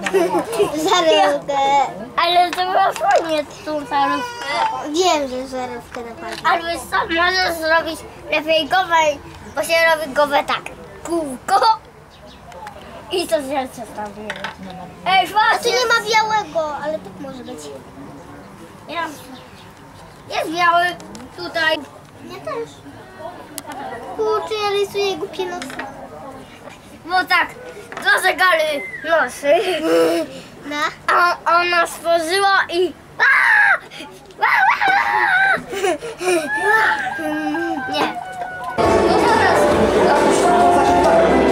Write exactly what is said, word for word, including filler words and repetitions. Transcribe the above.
Żarówkę. Ale to było fajnie tą żarówkę. Wiem, że żarówkę napadnie. Ale wiesz co, możesz zrobić lepiej gowę, bo się robi gowę tak. Kółko. I to się zostawimy. Ej, A tu patrzcie! nie ma białego, ale tak może być. Jest, jest biały tutaj. Ja też. Kurczę, ja rysuję głupie nosy. Bo tak, dwa zegary nosy. Na? A ona stworzyła i... Aaa! Aaa! Nie. No teraz,